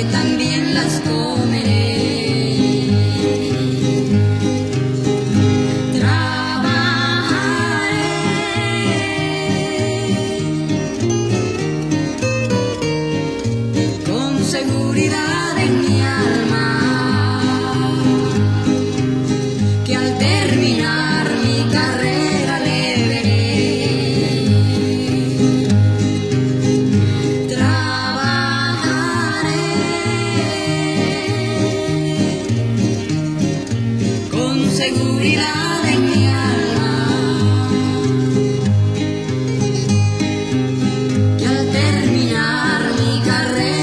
también las comeré. Seguridad en mi alma, que al terminar mi carrera le veré. Trabajaré con seguridad en mi alma, que al terminar mi carrera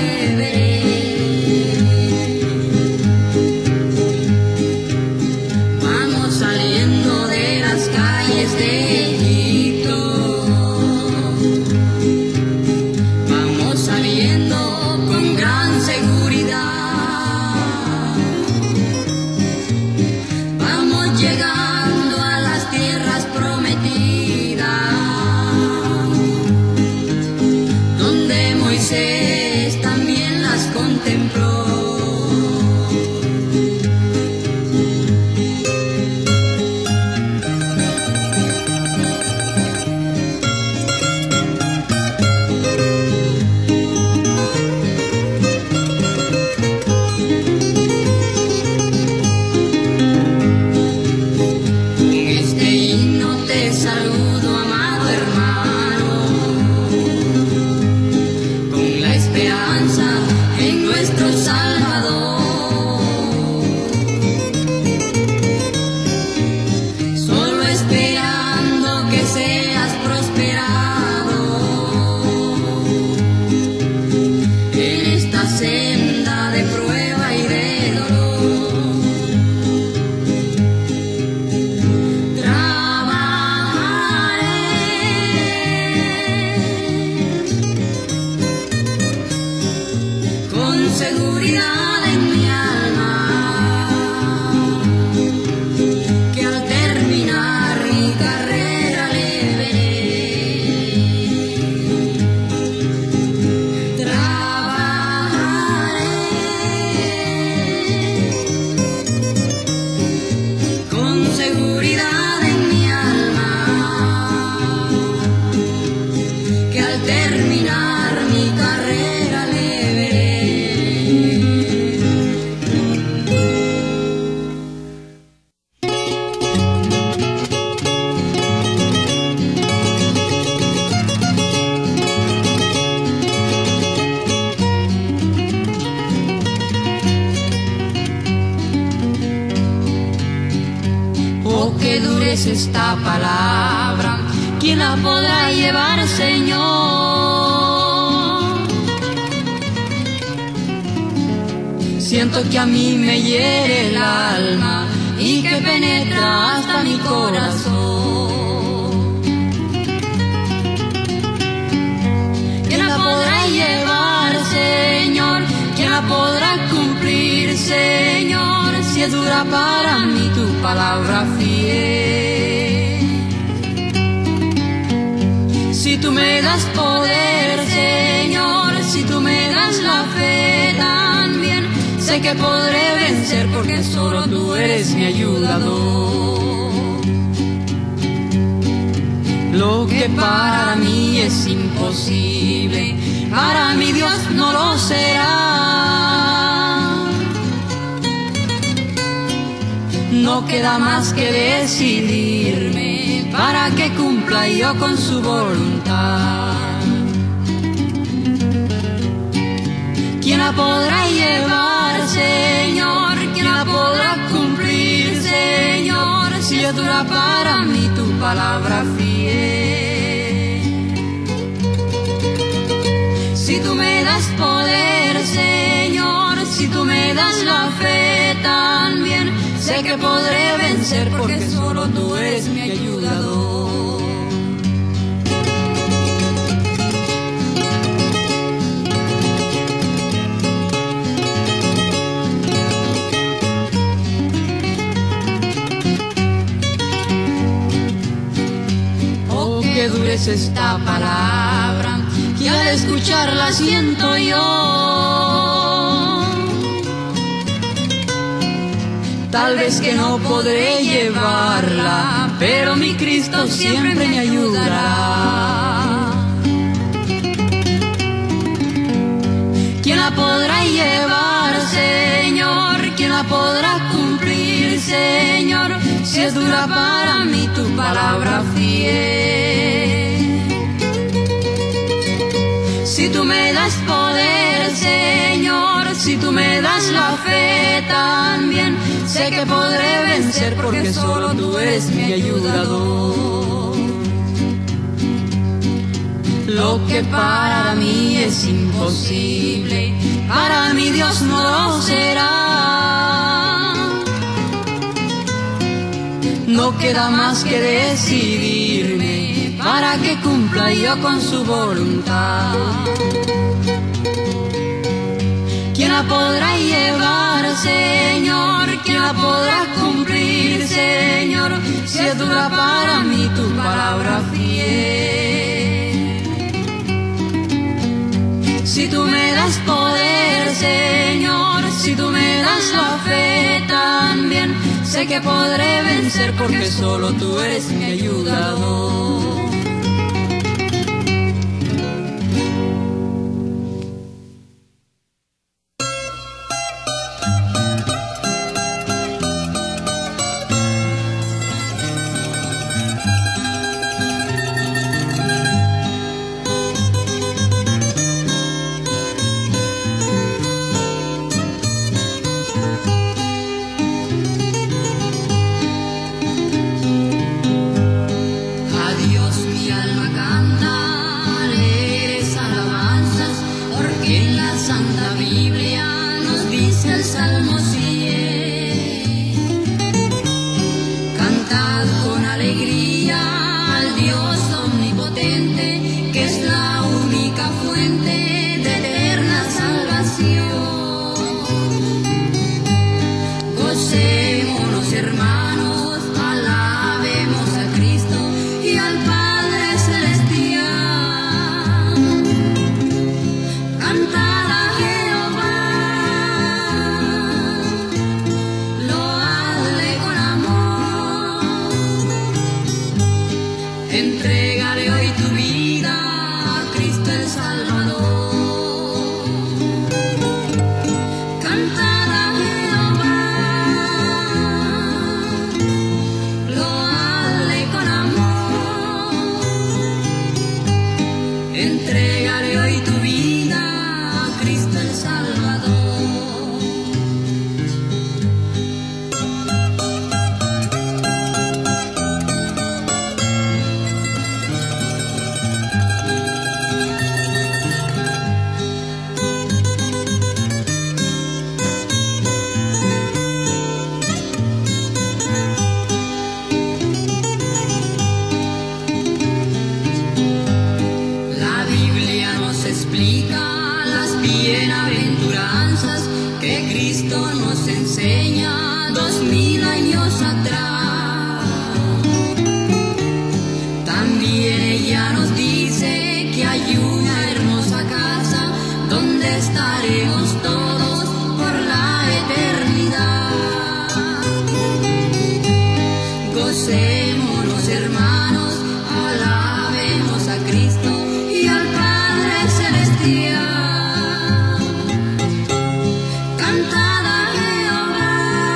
llegando a las tierras prometidas, donde Moisés también las contempló. Saludo, amado hermano, con la esperanza en nuestro Salvador. Solo esperando que seas prosperado en esta senda de prueba y de dolor. Seguridad en mi alma, que al terminar mi carrera le veré. Trabajaré con seguridad en mi alma, que al terminar mi carrera le veré. Oh, qué dura es esta palabra, ¿quién la podrá llevar, Señor? Siento que a mí me hiere el alma y que penetra hasta mi corazón. ¿Quién la podrá llevar, Señor? ¿Quién la podrá cumplir, Señor? Si es dura para mí tu palabra fiel. Si tú me das poder, Señor, si tú me das la fe también, sé que podré vencer porque solo tú eres mi ayudador. Lo que para mí es imposible, para mi Dios no lo será. No queda más que decidirme para que cumpla yo con su voluntad. ¿Quién la podrá llevar, Señor? ¿Quién la podrá cumplir, Señor? Si es dura para mí tu palabra fiel. Si tú me das poder, Señor, si tú me das la fe también, sé que podré vencer porque solo tú eres mi ayudador. Oh, qué dura es esta palabra, que al escucharla siento yo. tal vez que no podré llevarla, pero mi Cristo siempre me ayudará. ¿Quién la podrá llevar, Señor? ¿Quién la podrá cumplir, Señor? Si es dura para mí tu palabra fiel. Si tú me das poder, Señor, si tú me das la fe también, sé que podré vencer porque solo tú eres mi ayudador. Lo que para mí es imposible, para mi Dios no lo será. No queda más que decidirme para que cumpla yo con su voluntad. ¿Quién la podrá llevar, Señor? ¿Quién la podrá cumplir, Señor? Si es dura para mí tu palabra fiel. Si tú me das poder, Señor, si tú me das la fe también, sé que podré vencer porque solo tú eres mi ayudador. Cantad a Jehová.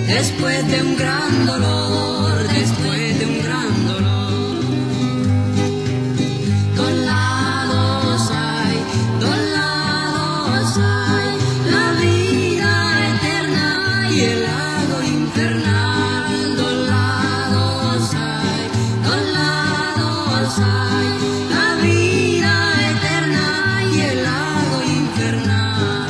después de un gran dolor, después de un gran dolor. Dos lados hay, la vida eterna y el lago infernal. Dos lados hay, la vida eterna y el lago infernal.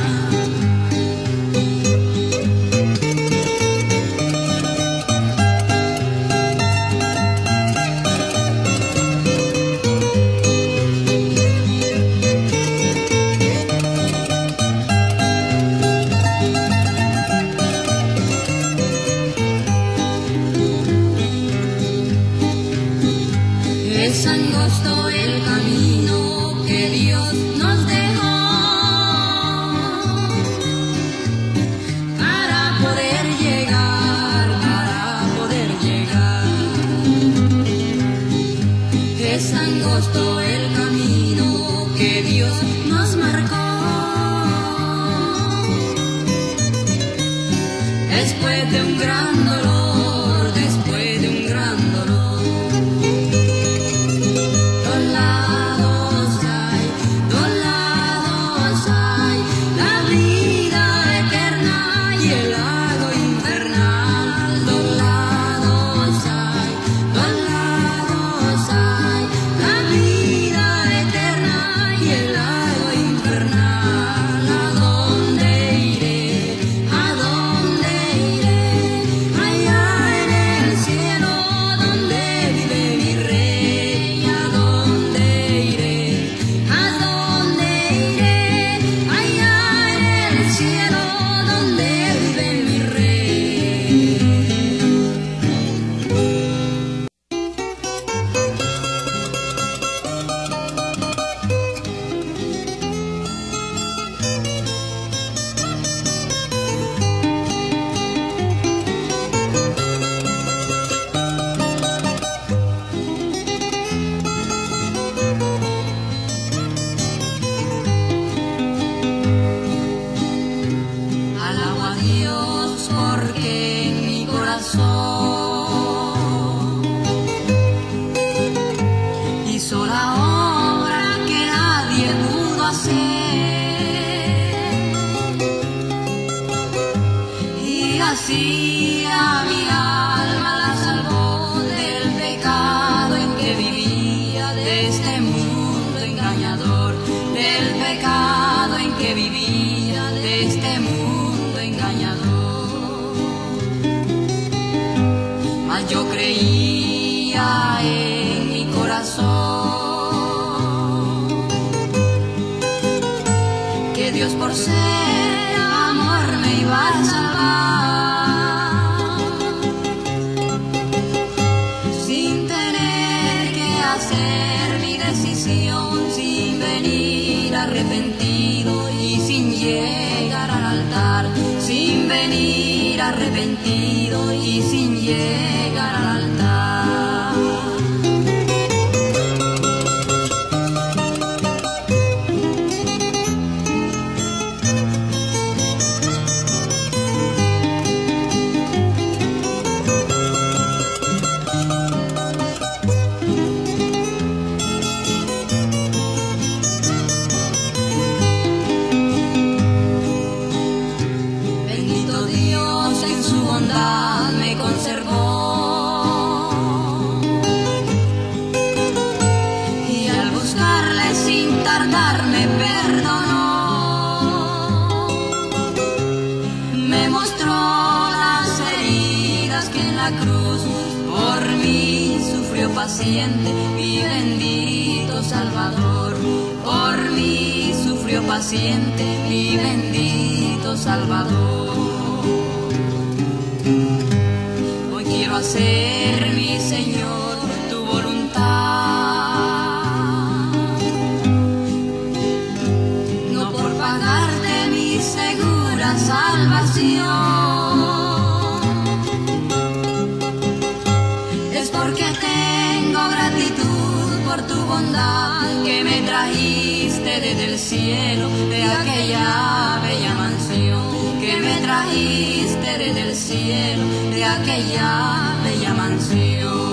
Es angosto el camino que Dios nos dejó para poder llegar, Es angosto el camino que Dios nos marcó. Después de un gran dolor, después de un gran dolor. Hizo la obra que nadie pudo hacer, y así a mi alma la salvó del pecado en que vivía, de este mundo engañador, del pecado en que vivía, de este mundo engañador. Mas yo creía en mi corazón que Dios, por ser amor, me iba a salvar, sin tener que hacer mi decisión, sin venir arrepentido y sin llegar al altar, sin venir arrepentido y sin llegar al altar. Bendito Dios, en su bondad me conservó, y al buscarle sin tardar me perdonó. Me mostró las heridas que en la cruz por mí sufrió paciente, mi bendito Salvador. Por mí sufrió paciente, mi bendito Salvador. Hoy quiero hacer, mi Señor, tu voluntad, no por pagarte mi segura salvación, es porque tengo gratitud por tu bondad, que me trajiste desde el cielo, de aquella bella mansión, que me trajiste desde el cielo, de aquella bella mansión.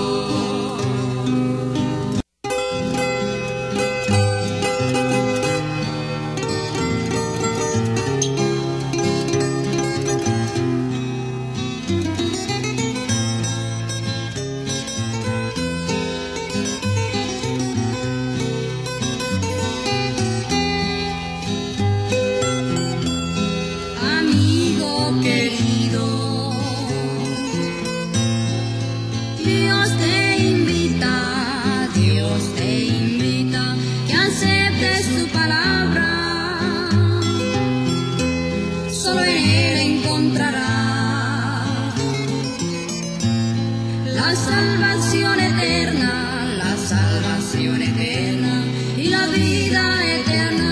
salvación eterna y la vida eterna.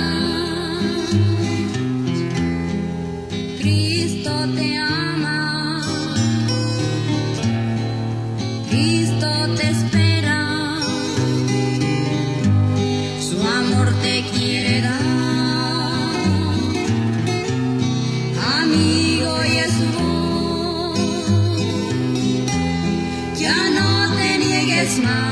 Cristo te ama, Cristo te espera, su amor te quiere dar. Amigo Jesús, ya no te niegues más.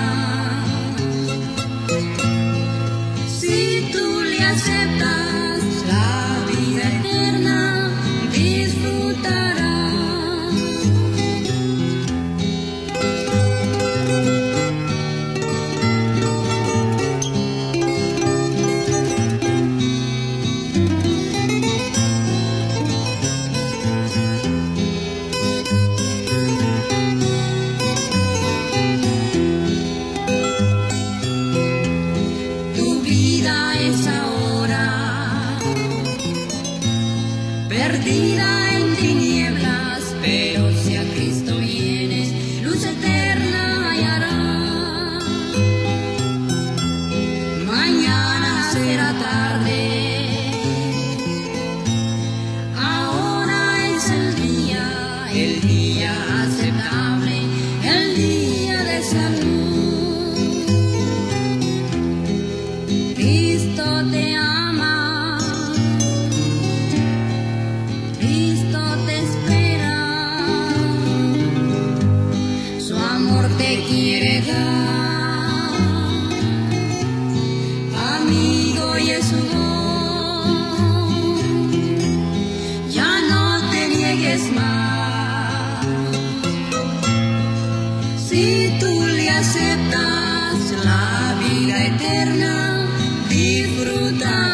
Perdida en tinieblas, pero si a Cristo vienes, luz eterna hallarás. Mañana será tarde, ahora es el día aceptable, el día de salud. Cristo te ama, te quiere dar. Amigo Jesús, ya no te niegues más. Si tú le aceptas, la vida eterna disfrutarás.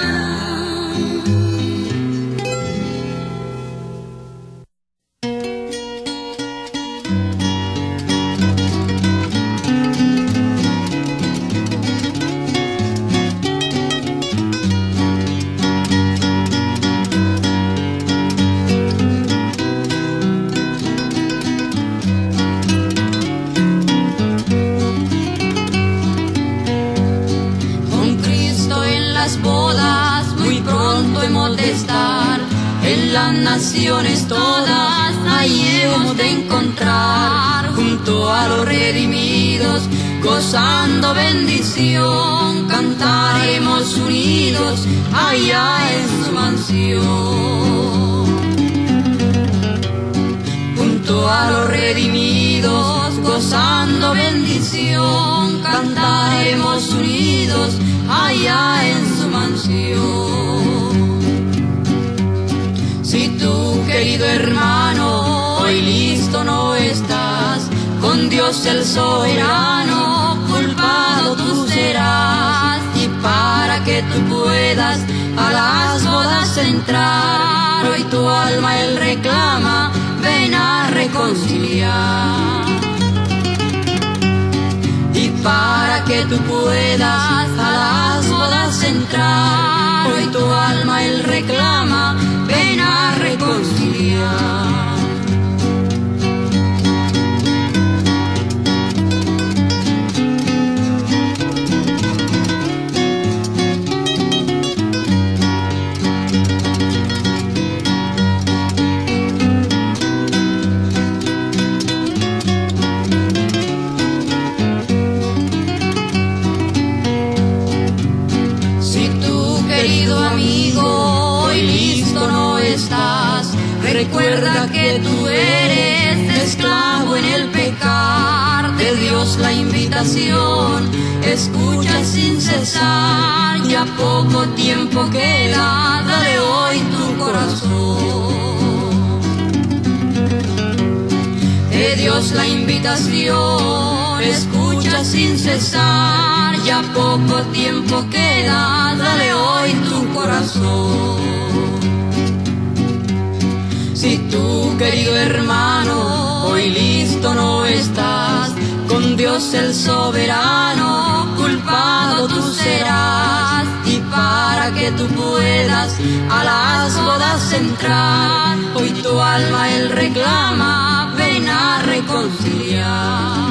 Bodas, muy pronto hemos de estar en las naciones todas, ahí hemos de encontrar junto a los redimidos, gozando bendición, cantaremos unidos allá en su mansión. Junto a los redimidos, gozando bendición, cantaremos unidos allá en su mansión. Si tú, querido hermano, hoy listo no estás, con Dios el soberano, culpado tú serás. Y para que tú puedas a las bodas entrar, hoy tu alma él reclama, ven a reconciliar. Y para que tú puedas a las bodas entrar, hoy tu alma él reclama, ven a reconciliar. Querido amigo, hoy listo no Recuerda que tú eres esclavo en el pecar. De Dios la invitación, escucha sin cesar. Ya poco tiempo queda, dale hoy tu corazón. De Dios la invitación, escucha sin cesar. Ya poco tiempo queda, dale hoy tu corazón. Si tú, querido hermano, hoy listo no estás, con Dios el soberano, culpado tú serás. Y para que tú puedas a las bodas entrar, hoy tu alma él reclama, ven a reconciliar.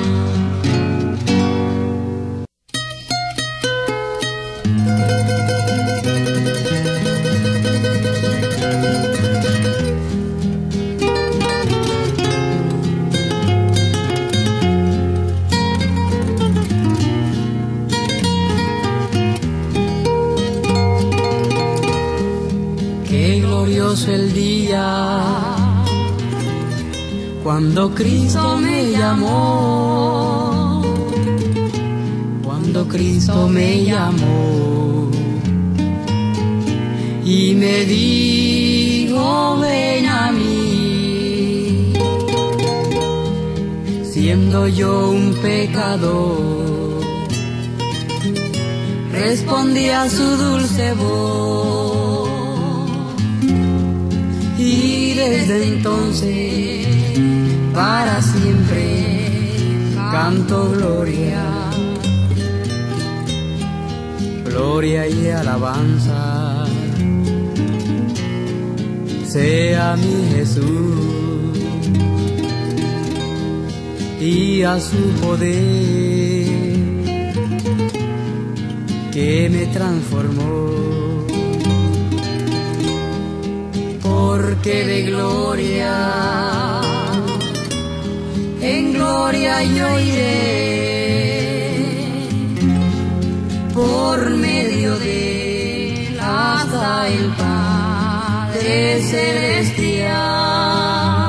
El día cuando Cristo me llamó, cuando Cristo me llamó y me dijo ven a mí, siendo yo un pecador, respondí a su dulce voz. Y desde entonces, para siempre, canto gloria, gloria y alabanza, sea mi Jesús, y a su poder, que me transformó. Porque de gloria en gloria yo iré, por medio de él hasta el Padre Celestial.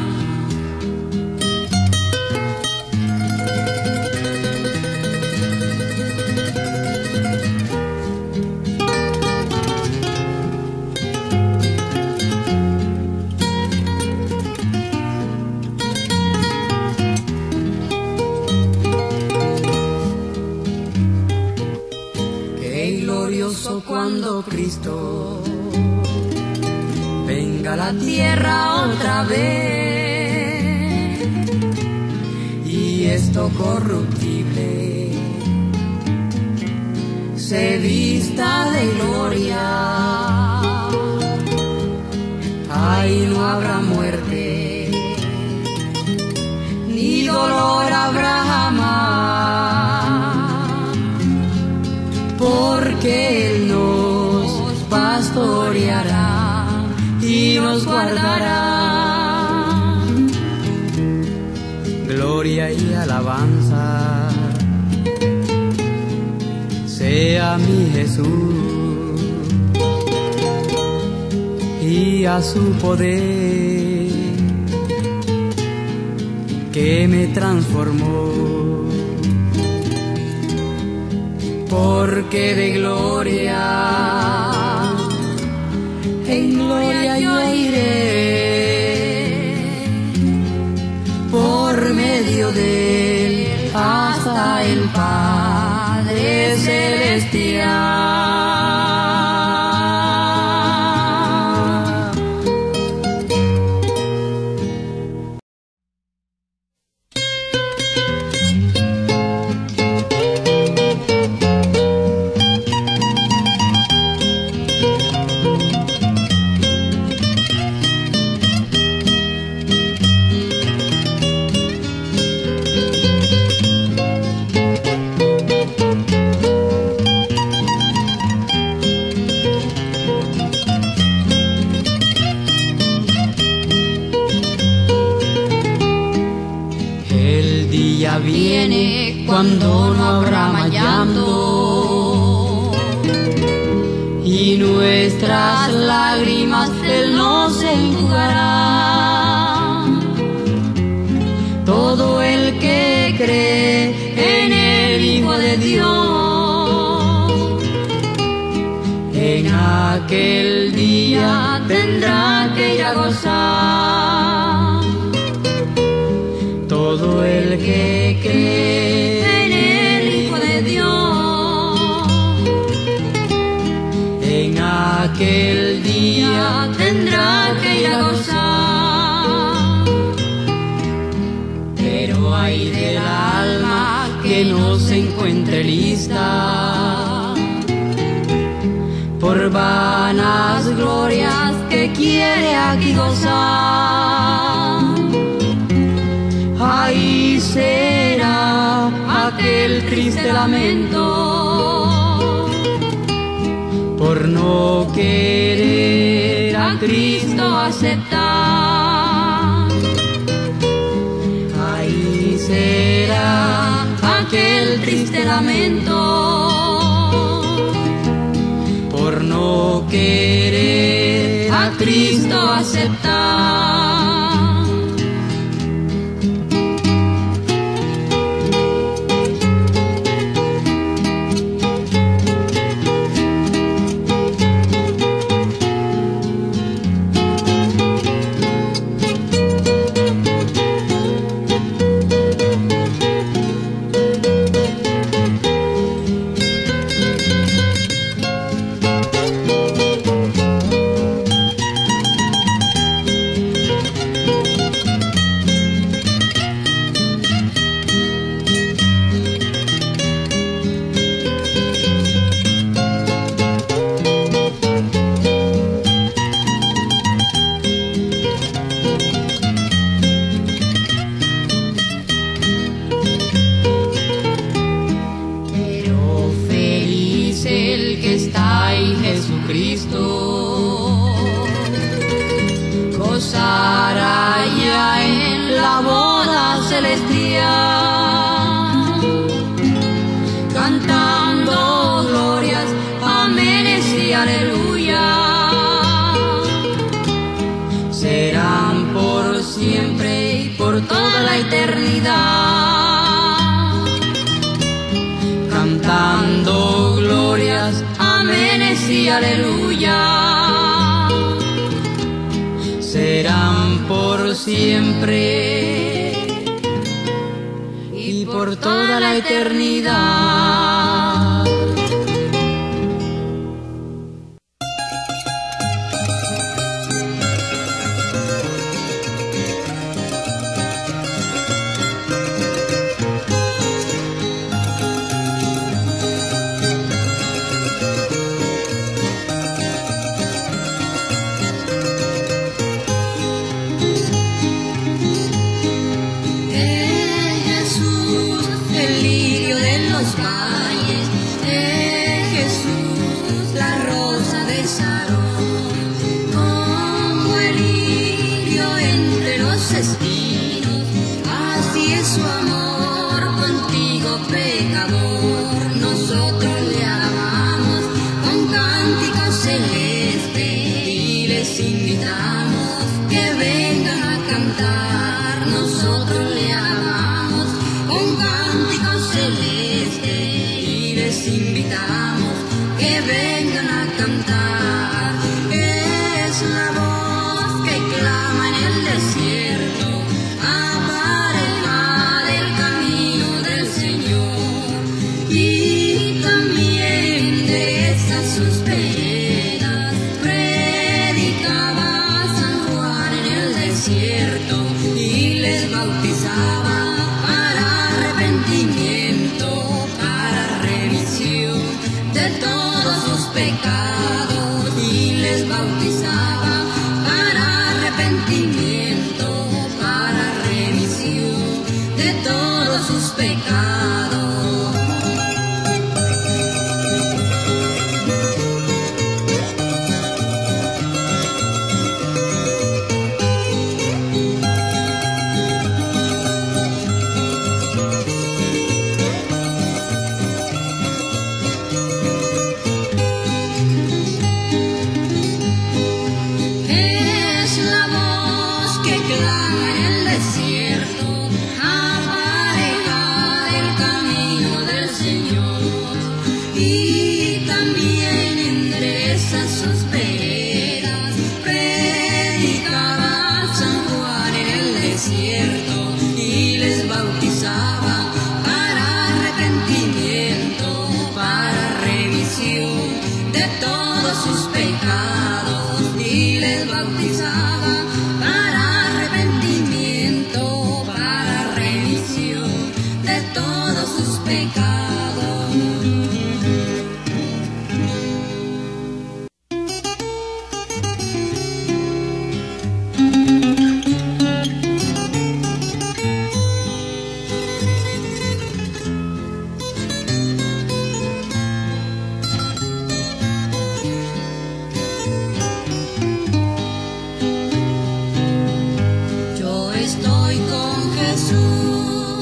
Cuando Cristo venga a la tierra otra vez y esto corruptible se vista de gloria, ahí no habrá muerte ni dolor habrá jamás, porque Él nos pastoreará y nos guardará. Gloria y alabanza sea mi Jesús, y a su poder que me transformó. Porque de gloria en gloria yo iré, por medio de él hasta el Padre Celestial. Viene cuando no habrá más llanto y nuestras lágrimas Él nos enjugará. aquel día tendrá que ir a gozar. Todo el que cree en el Hijo de Dios, en aquel día tendrá que ir a gozar. Pero ay del alma que no se encuentre lista por vanas glorias que quiere aquí gozar. Ahí será aquel triste lamento por no querer a Cristo aceptar. Ahí será aquel triste lamento por no querer a Cristo aceptar. Gozará ya en la boda celestial, cantando glorias, aménes y aleluya. Serán por siempre y por toda la eternidad, cantando glorias, aménes y aleluya. Serán por siempre y por toda la eternidad. Así es su amor contigo, pecador. Nosotros le alabamos con cánticos celestes y les invitamos que vengan a cantar. Nosotros le alabamos con cánticos celestes y les invitamos que vengan a cantar. Es la voz que clama en el desierto, apareja del camino del Señor, y también endereza sus veredas. Predicaba San Juan en el desierto y les bautizaba para arrepentimiento, para remisión de todos sus pecados, y les bautizaba para arrepentimiento, para remisión de todos sus pecados. Es la voz que clama en el desierto, apareja el camino del Señor, y también endereza sus pecados. Jesús.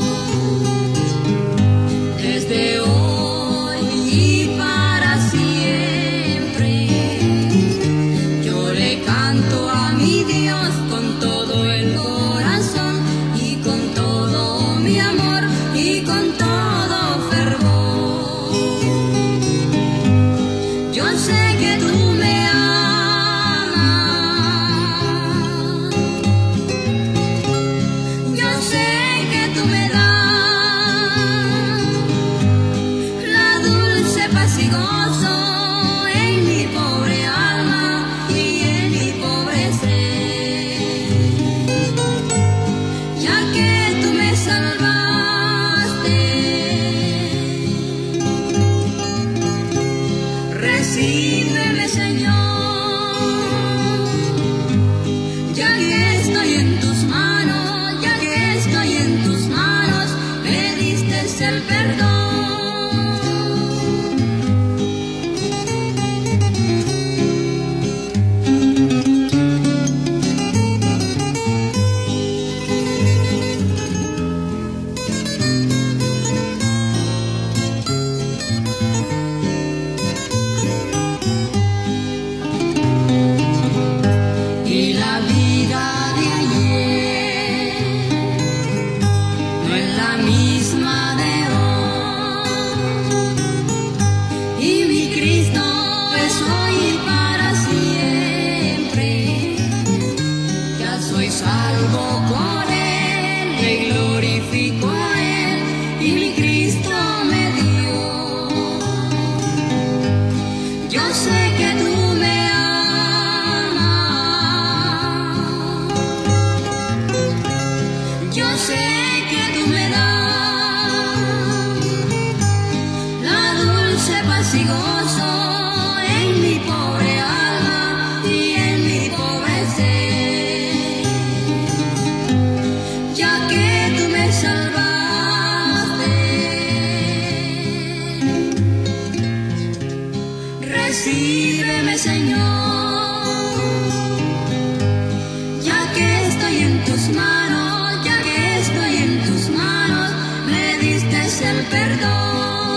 Desde hoy y para siempre, yo le canto a mi Dios con todo el corazón y con todo mi amor y con todo fervor. Yo sé que tú me amas, yo sé que tú me das la dulce paz y gozo en mi pobre alma y en mi pobre ser, ya que tú me salvaste. Recíbeme, Señor, ya que estoy en tus manos, ya que estoy en tus manos, me diste el perdón. Y la vida de ayer no es la misma de hoy, y mi Cristo es hoy para siempre. Ya soy salvo por Él, le glorifico a Él, y mi Cristo me dio. Yo sé que tú me yo sé que tú me das la dulce paz y gozo en mi pobre alma y en mi pobre ser, ya que tú me salvaste. Recíbeme, Señor, ya que estoy en tus manos, ya que estoy en tus manos, me diste el perdón.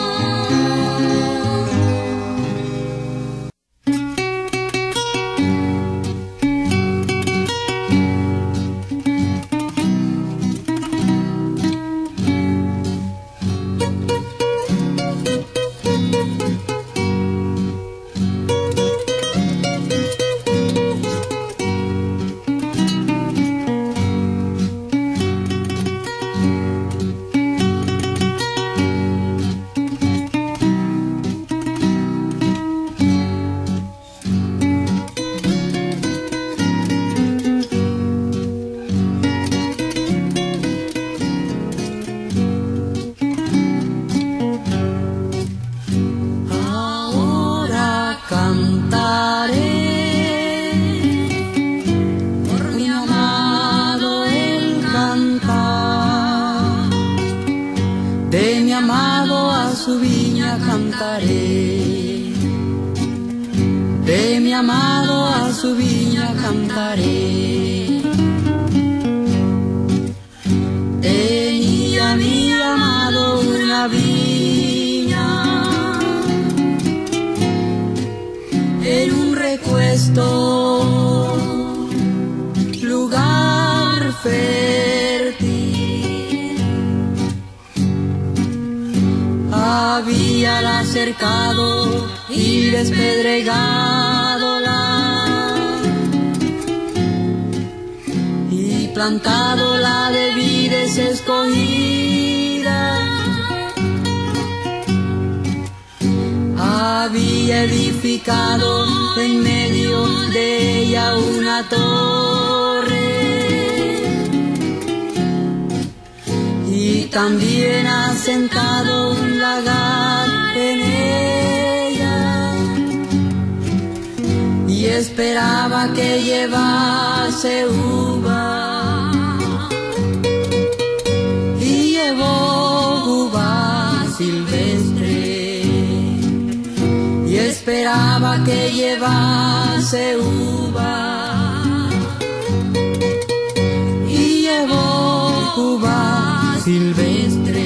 Ahora cantaré por mi amado el cantar, de mi amado a su viña cantaré, de mi amado a su viña cantaré. Tenía mi amado una viña en un recuesto, lugar fértil. Habíala cercado y despedregadola, y plantadola de vides escogidas. Había edificado en medio de ella una torre, y también asentado un lagar en ella, y esperaba que llevase uva, y llevó uva silvestre, y esperaba que llevase uva, y llevó uva silvestre.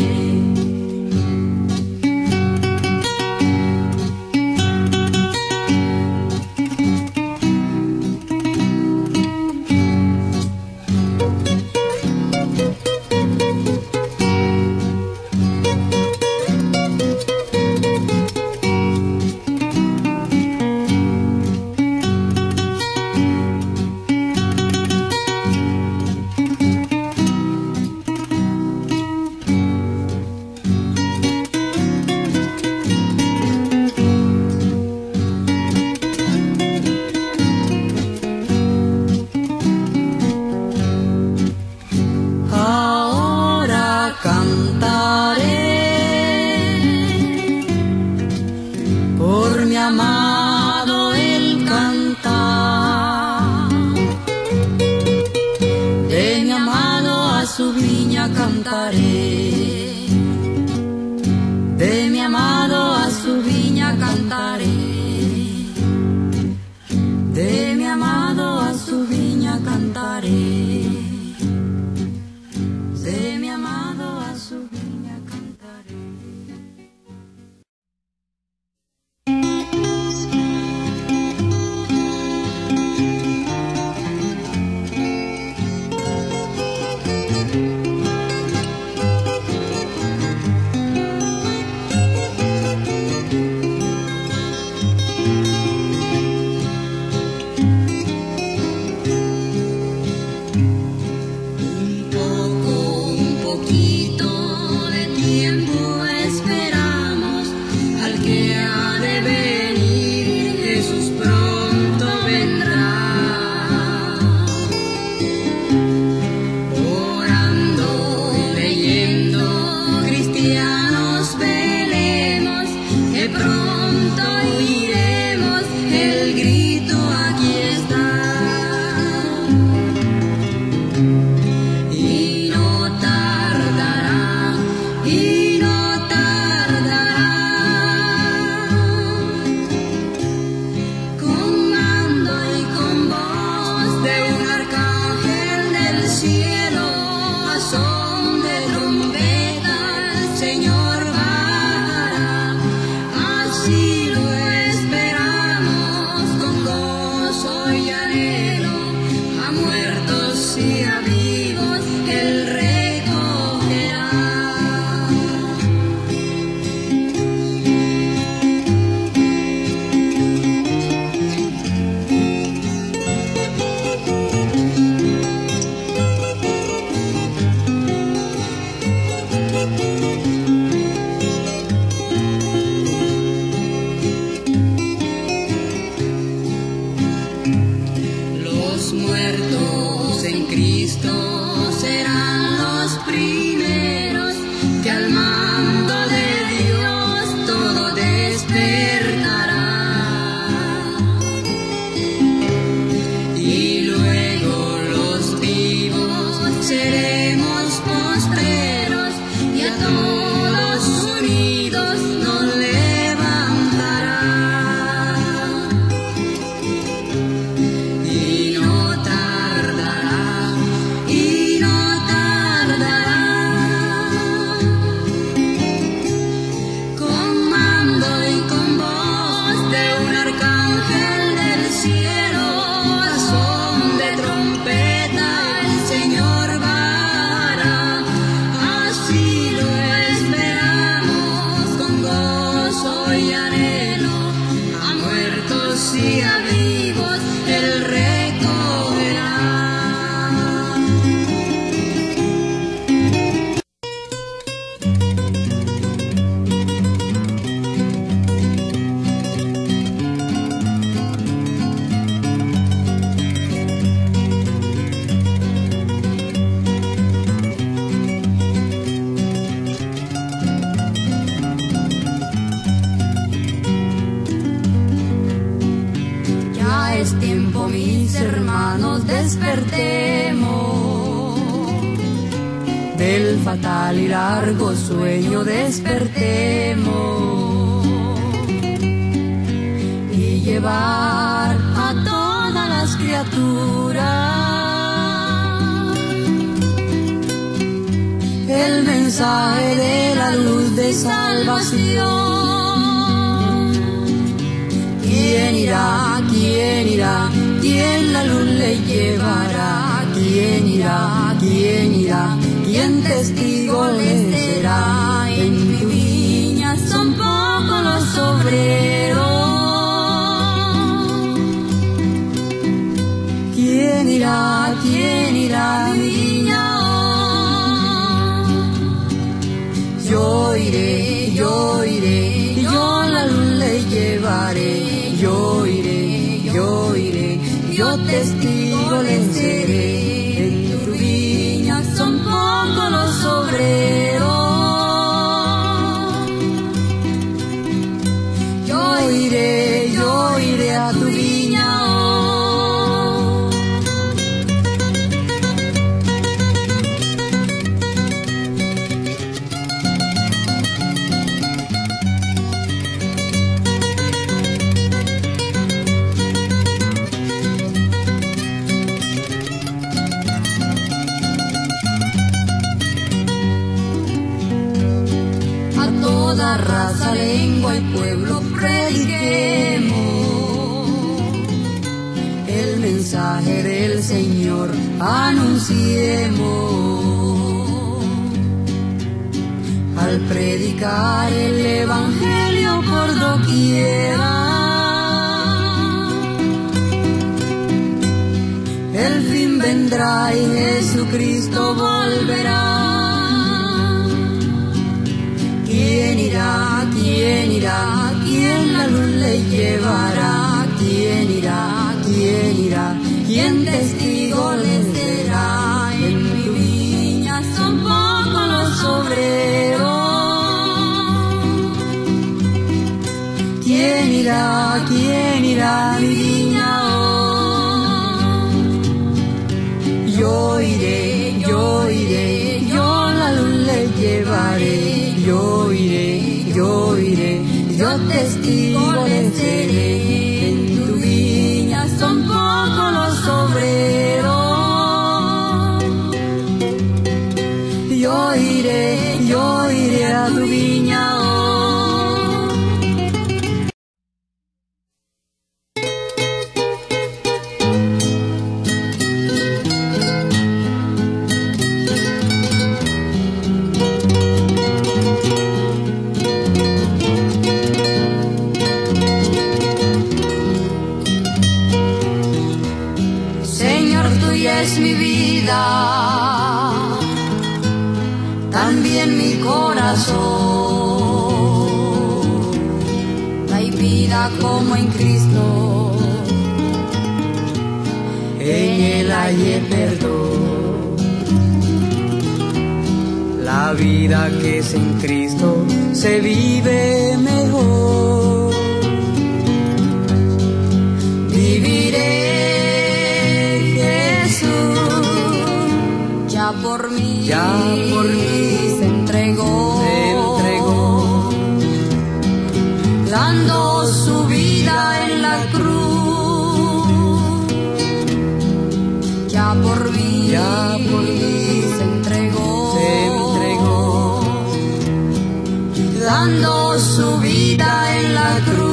Del fatal y largo sueño despertemos y llevar a todas las criaturas mensaje de la luz de salvación. ¿Quién irá? ¿Quién irá? ¿Quién la luz le llevará? ¿Quién irá? ¿Quién irá? ¿Quién testigo le será? En tu viña son pocos los obreros. ¿Quién irá? ¿Quién irá a mi viña? Yo iré, yo iré, yo la luz le llevaré. Yo iré, yo iré, yo testigo le seré. En tu viña son pocos los obreros. Yo iré a tu viña. Toda raza, lengua y pueblo prediquemos el mensaje del Señor, anunciemos. Al predicar el evangelio por doquiera, el fin vendrá y Jesucristo volverá. ¿Quién irá? ¿Quién irá? ¿Quién la luz le llevará? ¿Quién irá? ¿Quién irá? ¿Quién testigo le será? En mi viña son pocos los obreros. ¿Quién irá? ¿Quién irá a mi viña? Yo iré, yo iré, yo la luz le llevaré. Yo iré, yo iré, yo testigo le seré. En tu viña son pocos los obreros. Yo iré a tu viña. Es mi vida, también mi corazón. No hay vida como en Cristo, en Él hay perdón. La vida que es en Cristo se vive mejor. Viviré por mí se entregó, dando su vida en la cruz. Ya por mí se entregó, dando su vida en la cruz.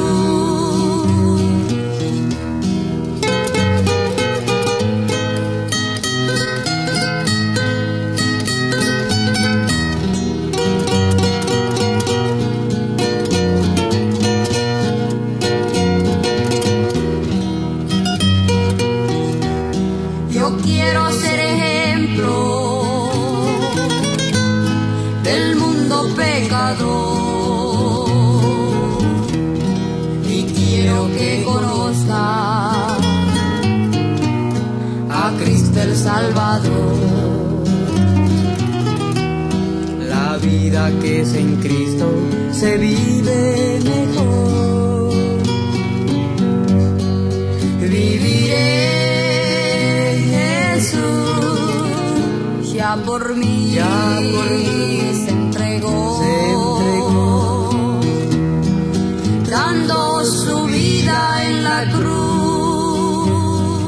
Yo quiero ser ejemplo del mundo pecador y quiero que conozca a Cristo el Salvador. La vida que es en Cristo se vive mejor. Viviré ya por mí se entregó, dando su vida en la cruz.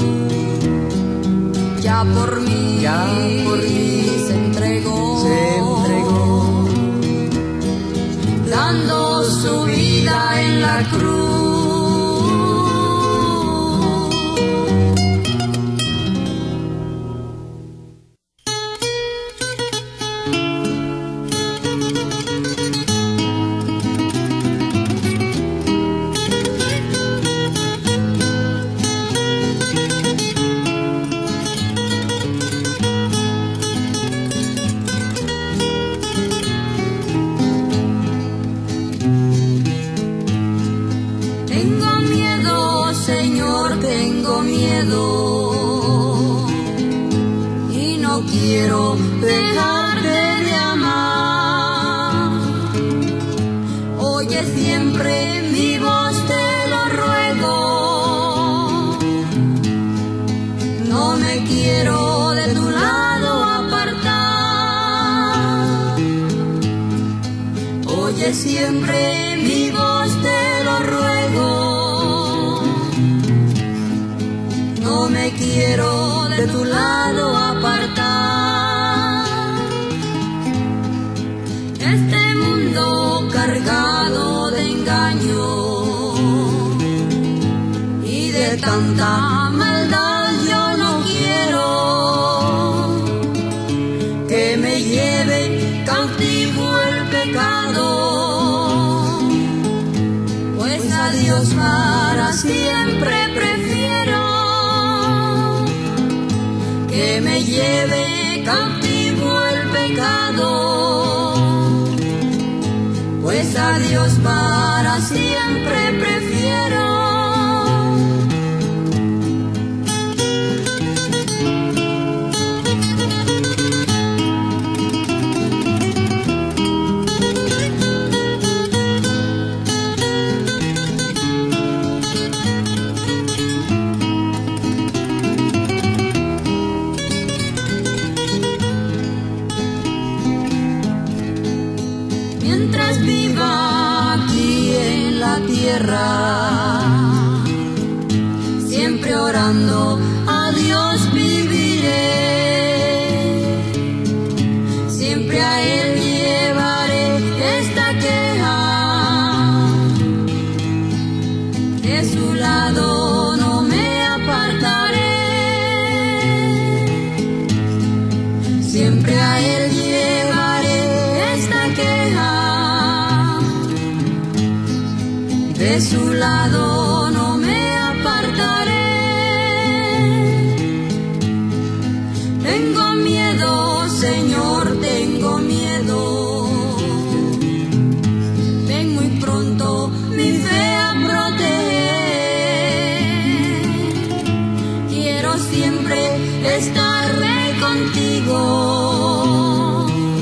Ya por mí se entregó, la cruz. Quiero dejarte de amar. Oye siempre mi voz, te lo ruego. No me quiero de tu lado apartar. Oye siempre mi voz, te lo ruego. No me quiero de tu lado apartar. Este mundo cargado de engaño y de tanta maldad, yo no quiero que me lleve cautivo el pecado, pues a Dios para siempre prefiero que me lleve cautivo el pecado, pues a Dios para siempre prefiero. Mientras viva aquí en la tierra, siempre orando a Dios viviré, siempre a Él llevaré esta queja, de su lado no me apartaré, siempre a Él llevaré esta queja. De su lado no me apartaré. Tengo miedo, Señor, tengo miedo. Ven muy pronto mi fe a proteger. Quiero siempre estar contigo.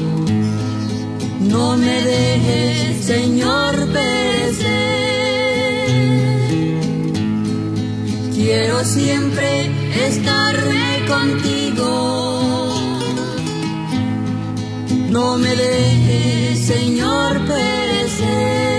No me dejes, Señor, perecer. Quiero siempre estar contigo. No me dejes, Señor, perecer.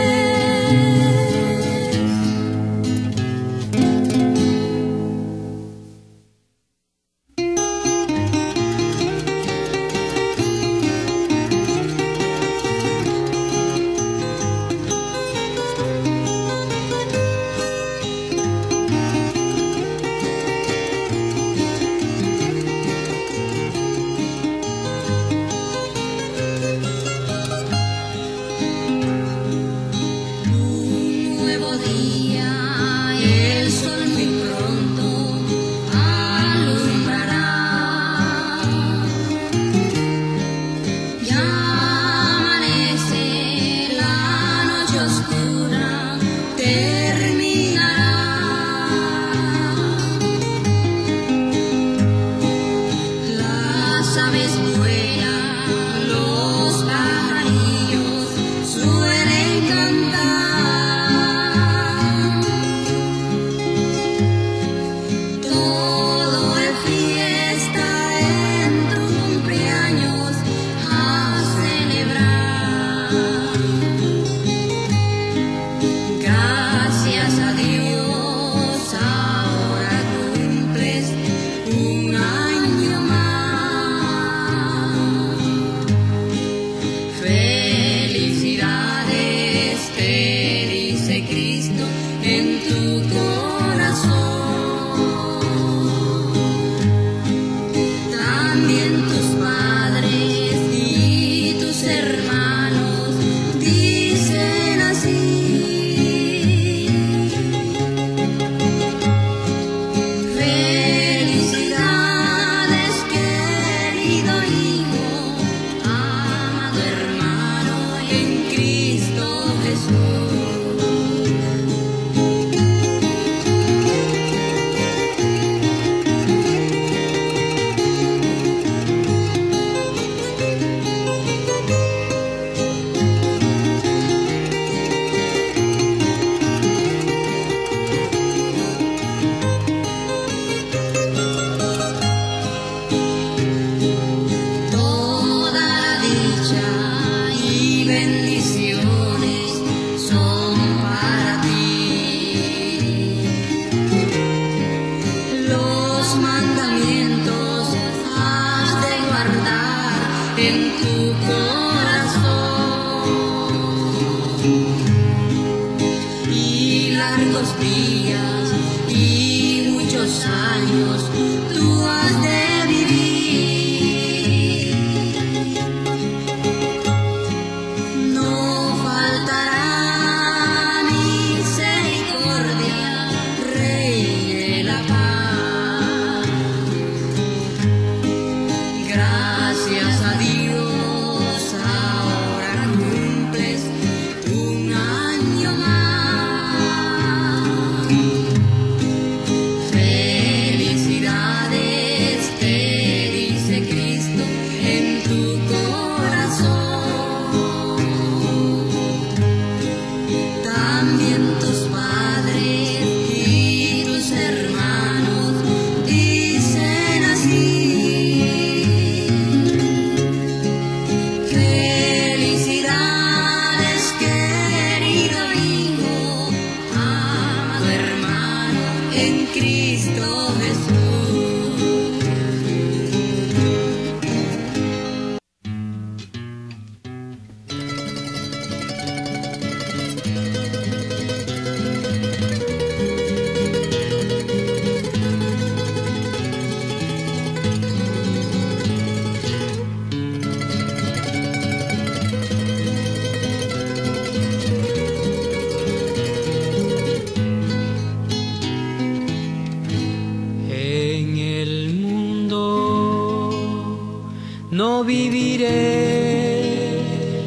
no viviré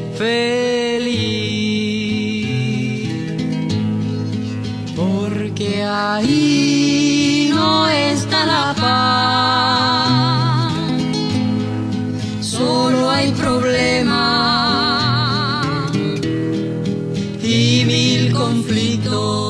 feliz, porque ahí no está la paz, solo hay problemas y mil conflictos.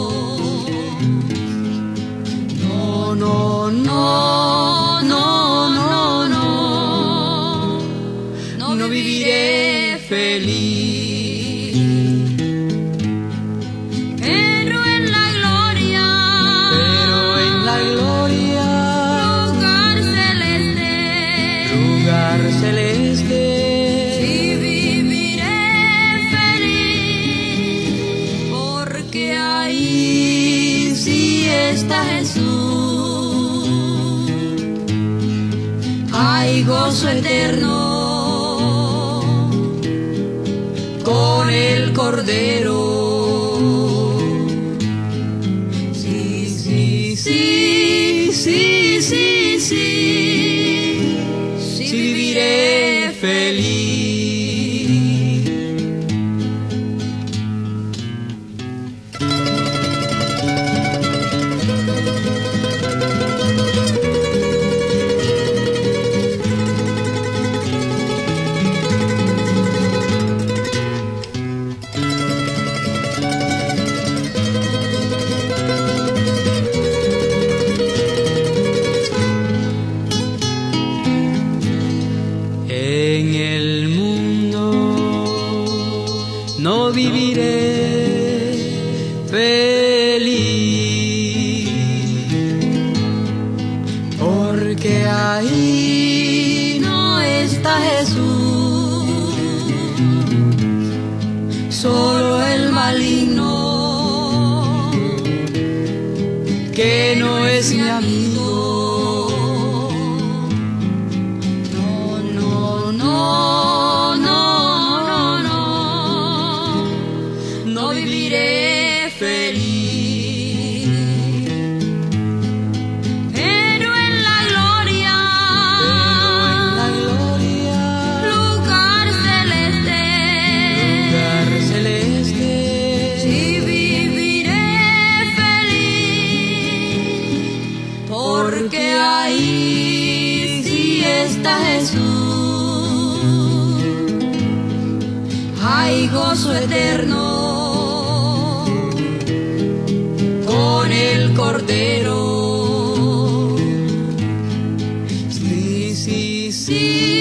No, no, no, no, no, no, no viviré feliz. Pero en la gloria, lugar celeste, sí viviré feliz, porque ahí sí está Jesús. Hay gozo eterno con el Cordero. Sí, sí, sí, sí, sí, sí, sí viviré feliz. En el mundo no viviré feliz, porque ahí no está Jesús, solo el maligno, que no es mi amigo. No viviré feliz, pero en la gloria, lugar celeste, sí viviré feliz, porque ahí sí está Jesús. Hay gozo eterno con el Cordero. Sí, sí, sí.